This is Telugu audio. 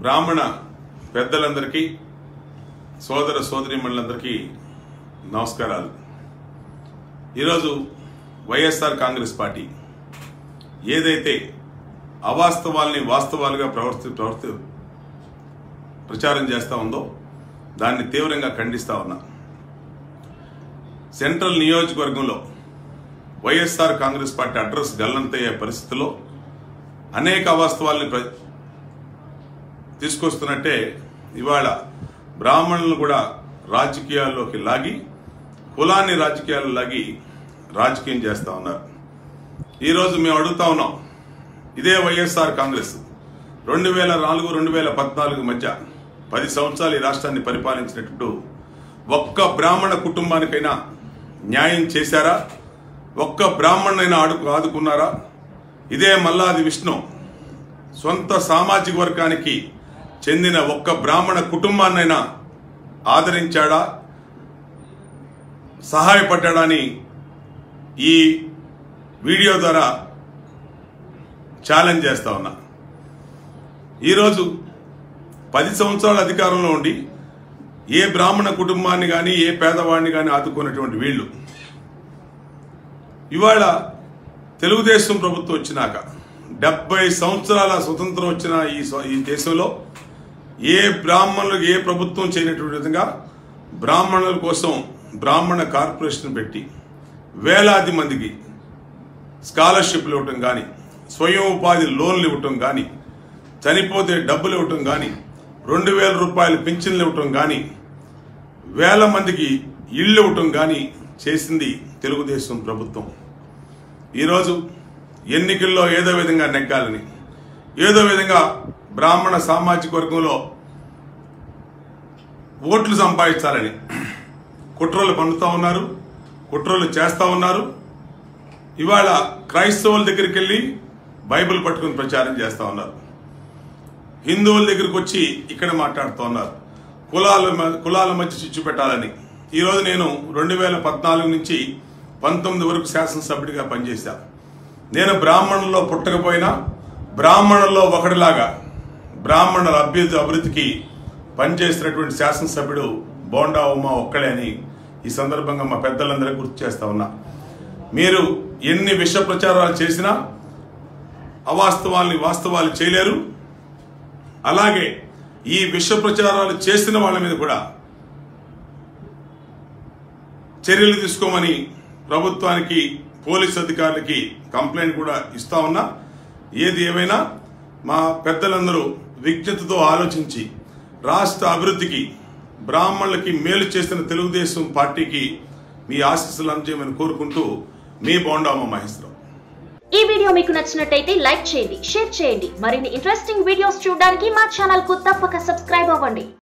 బ్రాహ్మణ పెద్దలందరికీ సోదర సోదరీమణులందరికీ నమస్కారాలు। ఈరోజు వైఎస్ఆర్ కాంగ్రెస్ పార్టీ ఏదైతే అవాస్తవాల్ని వాస్తవాలుగా ప్రచారం చేస్తా ఉందో దాన్ని తీవ్రంగా ఖండిస్తా ఉన్నా। సెంట్రల్ నియోజకవర్గంలో వైఎస్ఆర్ కాంగ్రెస్ పార్టీ అడ్రస్ గల్లంతయ్యే పరిస్థితిలో అనేక అవాస్తవాల్ని తీసుకొస్తున్నట్టే ఇవాళ బ్రాహ్మణులను కూడా రాజకీయాల్లోకి లాగి కులాన్ని రాజకీయాల్లో లాగి రాజకీయం చేస్తా ఉన్నారు। ఈరోజు మేము అడుగుతా ఉన్నాం, ఇదే వైఎస్ఆర్ కాంగ్రెస్ 2004-2014 మధ్య 10 సంవత్సరాలు ఈ రాష్ట్రాన్ని పరిపాలించినట్టు ఒక్క బ్రాహ్మణ కుటుంబానికైనా న్యాయం చేశారా? ఒక్క బ్రాహ్మణునైనా ఆదుకున్నారా? ఇదే మల్లాది విష్ణు సొంత సామాజిక వర్గానికి చెందిన ఒక్క బ్రాహ్మణ కుటుంబాన్నైనా ఆదరించాడా, సహాయపడ్డాడని ఈ వీడియో ద్వారా ఛాలెంజ్ చేస్తా ఉన్నా। ఈరోజు 10 సంవత్సరాల అధికారంలో ఉండి ఏ బ్రాహ్మణ కుటుంబాన్ని కానీ ఏ పేదవాడిని కానీ ఆదుకున్నటువంటి వీళ్ళు ఇవాళ తెలుగుదేశం ప్రభుత్వం వచ్చినాక 70 సంవత్సరాల స్వతంత్రం వచ్చిన ఈ దేశంలో ఏ బ్రాహ్మణులకు ఏ ప్రభుత్వం చేయనటువంటి విధంగా బ్రాహ్మణుల కోసం బ్రాహ్మణ కార్పొరేషన్ పెట్టి వేలాది మందికి స్కాలర్షిప్లు ఇవ్వటం కానీ, స్వయం ఉపాధి లోన్లు ఇవ్వటం కానీ, చనిపోతే డబ్బులు ఇవ్వటం కానీ, 2000 రూపాయలు పింఛన్లు ఇవ్వటం కానీ, వేల మందికి ఇళ్ళు ఇవ్వటం కానీ చేసింది తెలుగుదేశం ప్రభుత్వం। ఈరోజు ఎన్నికల్లో ఏదో విధంగా నెగ్గాలని, ఏదో విధంగా బ్రాహ్మణ సామాజిక వర్గంలో ఓట్లు సంపాదించాలని కుట్రలు పన్నుతా ఉన్నారు, కుట్రలు చేస్తా ఉన్నారు। ఇవాళ క్రైస్తవుల దగ్గరికి వెళ్ళి బైబిల్ పట్టుకుని ప్రచారం చేస్తా ఉన్నారు, హిందువుల దగ్గరికి వచ్చి ఇక్కడ మాట్లాడుతూ ఉన్నారు, కులాల మధ్య చిచ్చు పెట్టాలని। ఈరోజు నేను 2014 నుంచి 19 వరకు శాసనసభ్యుడిగా పనిచేశాను। నేను బ్రాహ్మణుల్లో పుట్టకపోయినా బ్రాహ్మణుల్లో ఒకటిలాగా బ్రాహ్మణుల అభివృద్ధికి పనిచేసినటువంటి శాసనసభ్యుడు బోండా ఉమా ఒక్కడే అని ఈ సందర్భంగా మా పెద్దలందరూ గుర్తు చేస్తా ఉన్నా। మీరు ఎన్ని విష ప్రచారాలు చేసినా అవాస్తవాల్ని వాస్తవాలు చేయలేరు। అలాగే ఈ విష ప్రచారాలు చేసిన వాళ్ళ మీద కూడా చర్యలు తీసుకోమని ప్రభుత్వానికి, పోలీస్ అధికారులకి కంప్లైంట్ కూడా ఇస్తా ఉన్నా। ఏది ఏమైనా మా పెద్దలందరూ విజ్ఞతతో ఆలోచించి రాష్ట్ర అభివృద్ధికి, బ్రాహ్మణులకి మేలు చేసిన తెలుగుదేశం పార్టీకి మీ ఆశీస్సులు అందజేయమని కోరుకుంటూ మీ బోండామ మహేశ్వరరావు। ఈ వీడియో మీకు నచ్చినట్టయితే లైక్ చేయండి, షేర్ చేయండి। మరిన్ని ఇంట్రెస్టింగ్ వీడియోస్ చూడడానికి మా ఛానల్ కు తప్పక సబ్స్క్రైబ్ అవ్వండి।